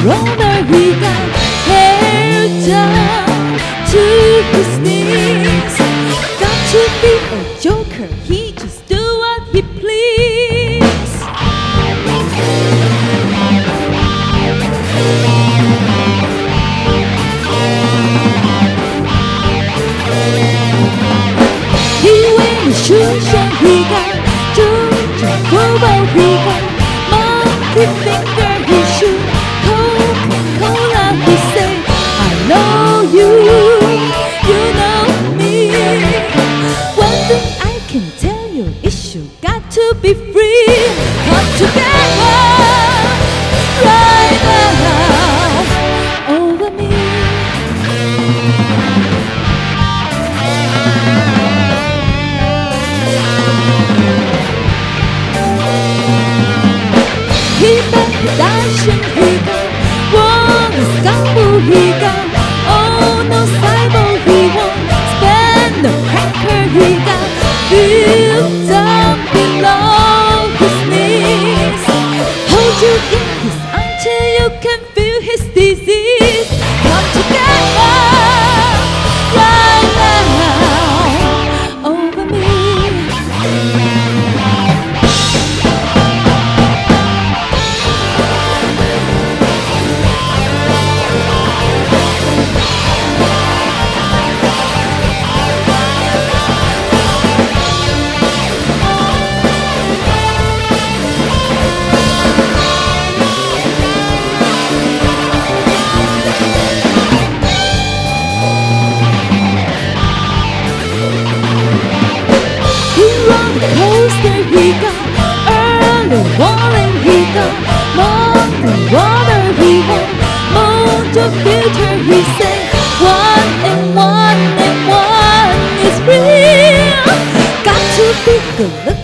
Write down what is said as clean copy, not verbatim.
roller he got hair down to his knees. Got to be a joker, he just do what he please. He wear his shoes and he got Georgia Bobo, he got monkey finger, he shoot Coca-Cola, he say, I know you, you know me. One thing I can tell you is you got to be free. Come together right now over me. He got production, he got one scandal, he got oh no cyber, he won't spend the cracker, he got feel down below his knees. Hold you in his until you can feel his disease. Come together right now over me. Coaster, he got early warning, he got mountain water, he got motor filter, he say 1 and 1 and 1 is real. Got to be good looking.